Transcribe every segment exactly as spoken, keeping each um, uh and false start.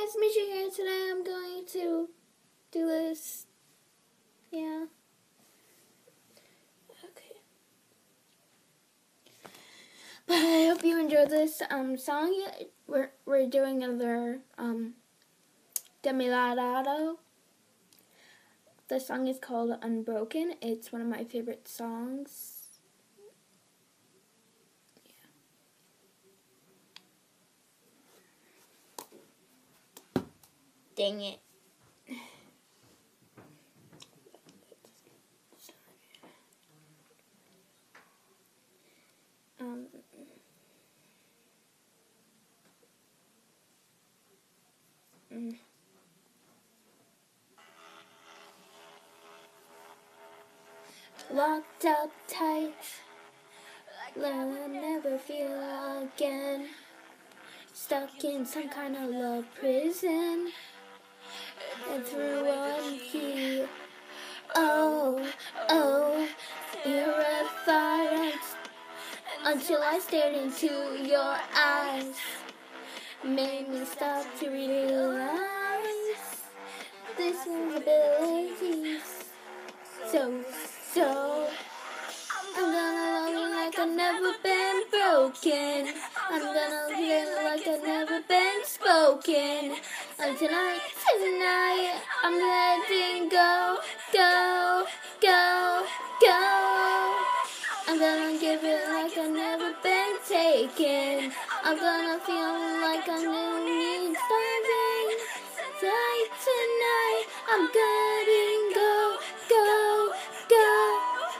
guys, Misha here. Today I'm going to do this. Yeah. Okay. But I hope you enjoyed this um song. We're we're doing another um Demi Lovato. The song is called Unbroken. It's one of my favorite songs. Dang it. Um, mm. Locked up tight, I'll never feel again. Stuck in some kind of love prison, and through one key. Oh, oh, terrified until I stared into your eyes. Made me stop to realize this vulnerability. So, so, I'm gonna love you like I've never been broken. I'm gonna feel like I've never been spoken. And tonight, tonight, I'm letting go, go, go, go. I'm gonna give it like I've never been taken. I'm gonna feel like I'm new starving. Tonight, tonight, I'm letting go, go, go.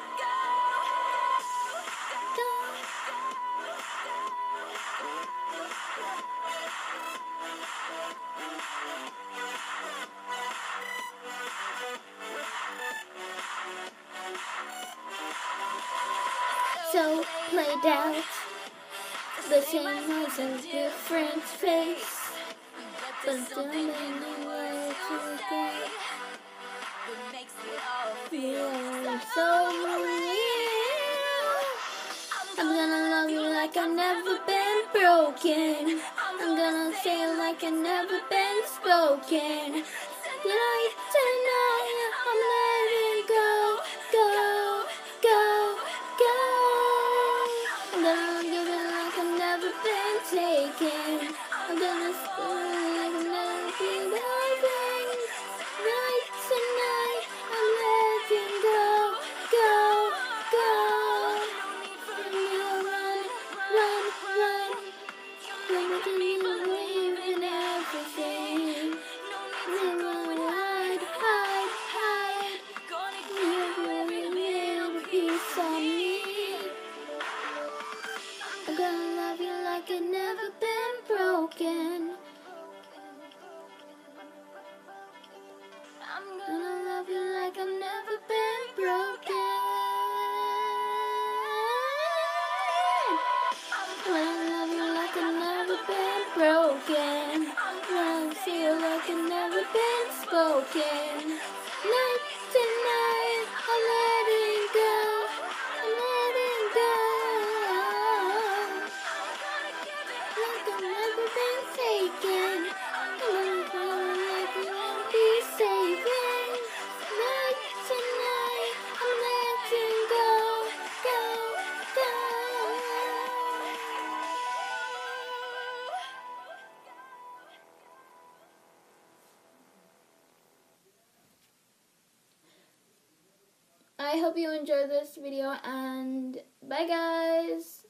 So played out, the same noise and different face, but still many ways to go. Feel so real. I'm gonna love you like I've never been broken. I'm gonna say like I've never been spoken. Tonight, tonight, I'm letting go, go, go, go. I'm gonna give it like I've never been taken. I'm gonna spoil like I've never been loving. Tonight, tonight, I'm letting go, go, go. You run, run, run. When can you believe in everything? You run, hide, hide, hide. You really need a piece of me. I'm gonna love you like I've never been broken. I'm gonna love you like I've never been broken. I'm gonna love you like I've never been broken. I'm gonna feel like I've never been spoken. Night to night, I'm letting go. I'm letting go. Like I've never been taken. I'm gonna feel like I won't be saving. Night to night, I'm letting go, go, go. I hope you enjoyed this video, and bye guys.